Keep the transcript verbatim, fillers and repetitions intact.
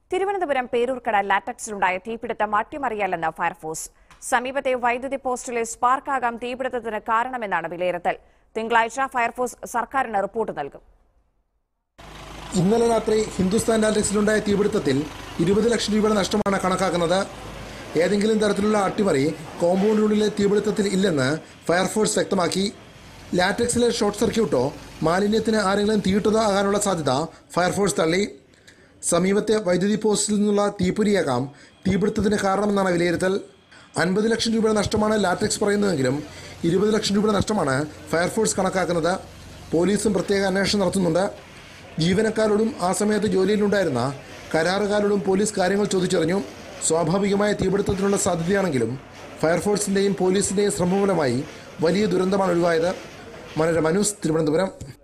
തിരുവനന്തപുരം പേരൂർക്കട ലാറ്റക്സിലുണ്ടായ തീപിടുത്തം അട്ടിമറിയല്ലെന്ന് ഫയർഫോഴ്സ്. സമീപത്തെ വൈദ്യുതി പോസ്റ്റിലെ സ്പാർക്കാകാം തീപിടുത്തത്തിന് കാരണമെന്നാണ് വിലയിരുത്തൽ. തിങ്കളാഴ്ച ഫയർഫോഴ്സ് സർക്കാരിന് റിപ്പോർട്ട് നൽകും. ഇന്നലെ രാത്രി ഹിന്ദുസ്ഥാൻ ലാറ്റക്സിലുണ്ടായ തീപിടുത്തത്തിൽ ഇരുപത് ലക്ഷം രൂപയുടെ നഷ്ടമാണ് കണക്കാക്കുന്നത്. ഏതെങ്കിലും തരത്തിലുള്ള അട്ടിമറി കോമ്പൗണ്ടിനുള്ളിലെ തീപിടുത്തത്തിൽ ഇല്ലെന്ന് ഫയർഫോഴ്സ് വ്യക്തമാക്കി. ലാറ്റക്സിലെ ഷോർട്ട് സർക്യൂട്ടോ മാലിന്യത്തിന് ആരെങ്കിലും തീയിട്ടതോ ആകാനുള്ള സാധ്യത ഫയർഫോഴ്സ് തള്ളി. സമീപത്തെ വൈദ്യുതി പോസ്റ്റിൽ നിന്നുള്ള തീപ്പൊരിയാകാം തീപിടുത്തത്തിന് കാരണമെന്നാണ് വിലയിരുത്തൽ. അൻപത് ലക്ഷം രൂപയുടെ നഷ്ടമാണ് ലാറ്റക്സ് പറയുന്നതെങ്കിലും ഇരുപത് ലക്ഷം രൂപയുടെ നഷ്ടമാണ് ഫയർഫോഴ്സ് കണക്കാക്കുന്നത്. പോലീസും പ്രത്യേക അന്വേഷണം നടത്തുന്നുണ്ട്. ജീവനക്കാരോടും ആ സമയത്ത് ജോലിയിലുണ്ടായിരുന്ന കരാറുകാരോടും പോലീസ് കാര്യങ്ങൾ ചോദിച്ചറിഞ്ഞു. സ്വാഭാവികമായ തീപിടുത്തത്തിനുള്ള സാധ്യതയാണെങ്കിലും ഫയർഫോഴ്സിൻ്റെയും പോലീസിൻ്റെയും ശ്രമഫലമായി വലിയ ദുരന്തമാണ് ഒഴിവായത്. മനോരമ ന്യൂസ്, തിരുവനന്തപുരം.